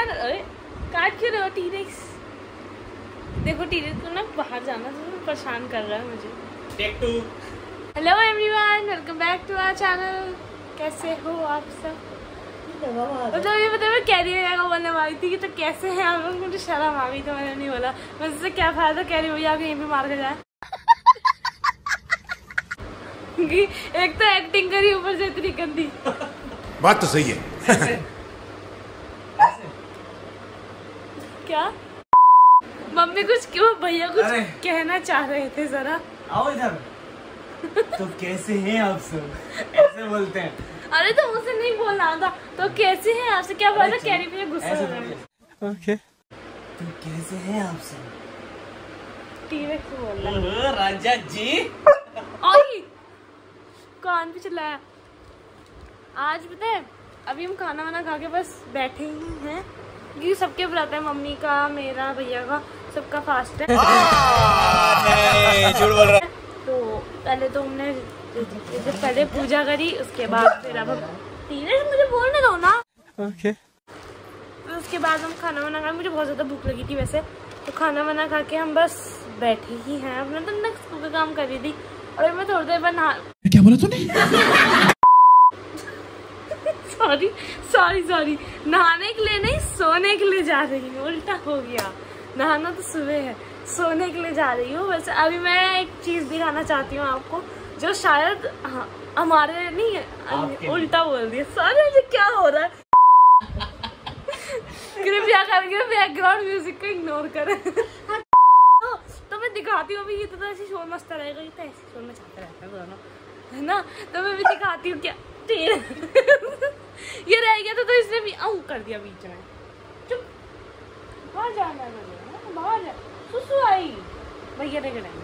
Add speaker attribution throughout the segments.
Speaker 1: यार काट क्यों रहे हो टीरेक्स? देखो टीरेक्स को ना बाहर जाना तो परेशान कर रहा है मुझे।
Speaker 2: Take 2।
Speaker 1: Hello everyone, welcome back to our channel. कैसे हो आप सब? मतलब ये पता है मैं कैरी भैया को बोलने वाली थी कि तो कैसे हैं आप लोग, मुझे शर्म आ गई तो मैंने नहीं बोला। मुझसे क्या फायदा कैरी भैया को यहीं पे मार के जाए। एक तो एक्टिंग करी ऊपर से इतनी गंदी।
Speaker 3: बात तो सही है।
Speaker 1: क्या मम्मी कुछ क्यों भैया कुछ कहना चाह रहे थे, जरा
Speaker 2: आओ इधर। तो कैसे हैं आप सब? ऐसे बोलते हैं।
Speaker 1: अरे तो मुझसे नहीं बोलना था, तो कैसे हैं आपसे क्या बात है? कैरी भैया गुस्सा हो रहा है।
Speaker 2: ओके, तो कैसे हैं आप सब?
Speaker 1: टीरेक्स बोल रहा है।
Speaker 2: राजा जी
Speaker 1: आई कान पे चिल्लाया। आज पता है अभी हम खाना वाना खा के बस बैठे ही हैं क्योंकि सबके व्रत है, मम्मी का, मेरा, भैया का, सबका फास्ट है।
Speaker 2: झूठ बोल रहा है।
Speaker 1: तो पहले तो हमने पहले पूजा करी, उसके बाद फिर अब टीरेक्स मुझे बोलने दो ना।
Speaker 2: ओके।
Speaker 1: तो उसके बाद हम खाना वाना खा, मुझे बहुत ज्यादा भूख लगी थी वैसे, तो खाना वाना खा के हम बस बैठे ही हैं। अपना तो मैं स्कूल का काम कर रही थी और मैं थोड़ी देर बाद
Speaker 3: क्या बोला तूने?
Speaker 1: सॉरी नहाने के लिए नहीं, सोने के लिए जा रही हूँ। उल्टा हो गया, नहाना तो सुबह है, सोने के लिए जा रही हूँ। वैसे अभी मैं एक चीज दिखाना चाहती हूँ आपको जो शायद हमारे नहीं है, उल्टा बोल दिया। सॉरी, मुझे क्या हो रहा है। कृपया करके बैकग्राउंड म्यूजिक को इग्नोर करें। तो मैं दिखाती हूँ अभी। ये तो ऐसे शोर मस्ता रहेगा, ये तो ऐसे शोर में चाहते रहते हैं दोनों, है ना? तो मैं भी दिखाती हूँ क्या ये रह गया तो इसने भी कर दिया बीच में। चुप, बाहर जाना है, बाहर जा। सुसु आई भैया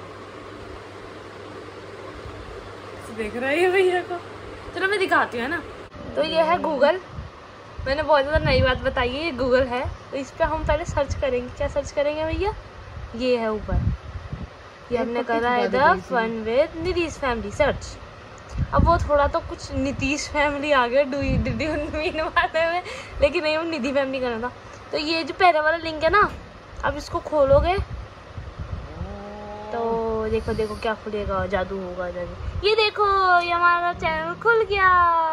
Speaker 1: देख रहा है भैया को। चलो मैं दिखाती हूँ, है ना? तो ये है गूगल। मैंने बहुत ज़्यादा नई बात बताई है, ये गूगल है। तो इस पर हम पहले सर्च करेंगे। क्या सर्च करेंगे भैया? ये है ऊपर, ये हमने करा है the fun with Nitish family search. अब वो थोड़ा तो कुछ नीतीश फैमिली आ गया वाले में, लेकिन नहीं, वो निधि फैमिली करना था। तो ये जो पहले वाला लिंक है ना, अब इसको खोलोगे तो देखो देखो क्या खुलेगा, जादू होगा जादू। ये देखो, ये हमारा चैनल खुल गया।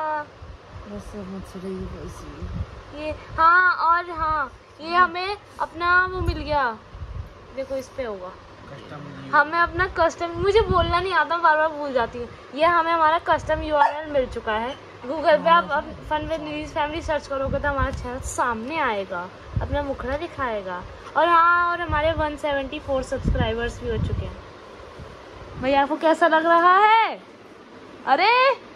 Speaker 1: ये हाँ, और हाँ, ये हमें अपना वो मिल गया। देखो इस पे होगा, हमें अपना कस्टम, मुझे बोलना नहीं आता, बार बार भूल जाती हूँ। ये हमें हमारा कस्टम URL मिल चुका है गूगल पे। आप fun with Nitish family search करोगे तो हमारा चैनल सामने आएगा, अपना मुखड़ा दिखाएगा। और हाँ, और हमारे 174 सब्सक्राइबर्स भी हो चुके हैं। भैया आपको कैसा लग रहा है? अरे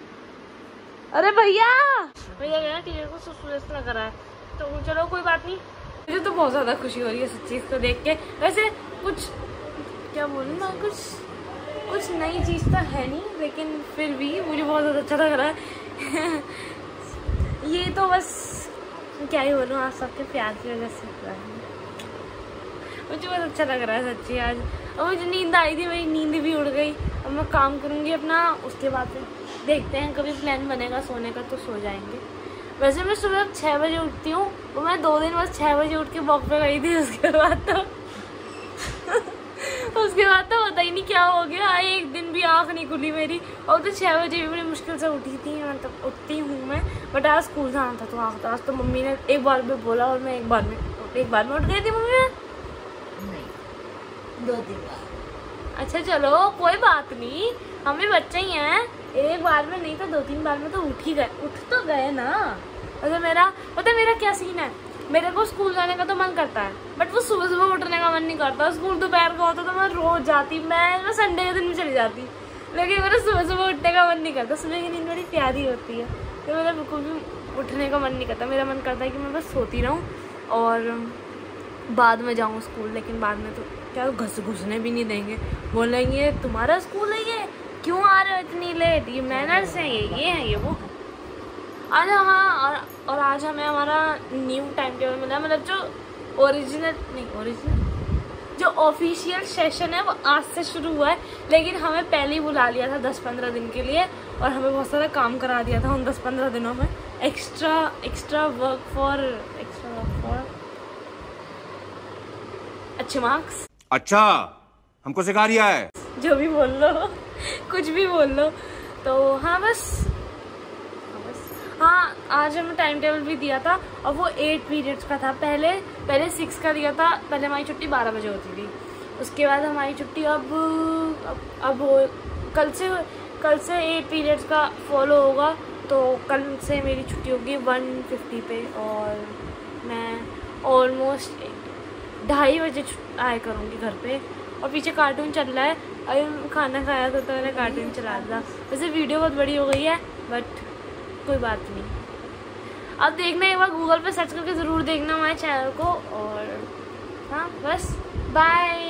Speaker 1: भैया गया टीचर को सुस्त लग रहा है। तो चलो कोई बात नहीं, मुझे तो बहुत ज़्यादा खुशी हो रही है इस चीज़ को देख के। वैसे कुछ क्या बोलूँ ना, कुछ नई चीज़ तो है नहीं, लेकिन फिर भी मुझे बहुत ज़्यादा अच्छा लग रहा है। ये तो बस क्या ही बोलूँ, आप सबके प्यार की वजह से हुआ है। मुझे बहुत अच्छा लग रहा है सच्ची आज। और मुझे नींद आई थी, मेरी नींद भी उड़ गई। अब मैं काम करूँगी अपना, उसके बाद फिर देखते हैं, कभी प्लान बनेगा सोने का तो सो जाएंगे। वैसे मैं सुबह 6 बजे उठती हूँ, तो मैं 2 दिन बस 6 बजे उठ के वॉक पे गई थी। उसके बाद तो पता ही नहीं क्या हो गया, एक दिन भी आँख नहीं खुली मेरी। और तो 6 बजे भी बड़ी मुश्किल से उठी थी, मतलब उठती हूँ मैं। बट आज स्कूल जाना था, तो आज तो मम्मी ने एक बार में बोला और मैं एक बार में उठ गई थी। मम्मी नहीं, 2-3 बार। अच्छा चलो कोई बात नहीं, हम भी बच्चे ही हैं। एक बार में नहीं तो 2-3 बार में तो उठ तो गए ना। अच्छा मेरा क्या सीन है, मेरे को स्कूल जाने का तो मन करता है, बट वो सुबह सुबह उठने का मन नहीं करता। स्कूल दोपहर का होता तो मैं रोज जाती, मैं संडे के दिन भी चली जाती, लेकिन मेरा सुबह सुबह उठने का मन नहीं करता। सुबह की नींद बड़ी प्यारी होती है, तो मेरा बिल्कुल भी उठने का मन नहीं करता। मेरा मन करता है कि मैं बस सोती रहूँ और बाद में जाऊँ स्कूल। लेकिन बाद में तो क्या घुसने भी नहीं देंगे, बोलेंगे तुम्हारा स्कूल है ये, क्यों आ रहे हो इतनी लेट, ये मैनर्स हैं, ये है, ये वो। आज हाँ, और आज हमें हमारा न्यू टाइम टेबल मिला, मतलब जो ऑफिशियल सेशन है वो आज से शुरू हुआ है। लेकिन हमें पहले ही बुला लिया था 10-15 दिन के लिए, और हमें बहुत सारा काम करा दिया था उन 10-15 दिनों में। एक्स्ट्रा वर्क फॉर अच्छे मार्क्स।
Speaker 3: अच्छा, हमको सिखा रिया है।
Speaker 1: जो भी बोल लो, कुछ भी बोल लो। तो हाँ बस हाँ, आज हमें टाइम टेबल भी दिया था और वो 8 पीरियड्स का था। पहले 6 का दिया था। पहले हमारी छुट्टी 12 बजे होती थी। उसके बाद हमारी छुट्टी अब कल से 8 पीरियड्स का फॉलो होगा। तो कल से मेरी छुट्टी होगी 1:50 पे और मैं ऑलमोस्ट 2:30 बजे आया करूँगी घर पे। और पीछे कार्टून चल रहा है। अभी खाना खाया था तो मैंने कार्टून चला था। वैसे वीडियो बहुत बड़ी हो गई है बट कोई बात नहीं। अब देखना, एक बार गूगल पे सर्च करके ज़रूर देखना हमारे चैनल को। और हाँ बस बाय।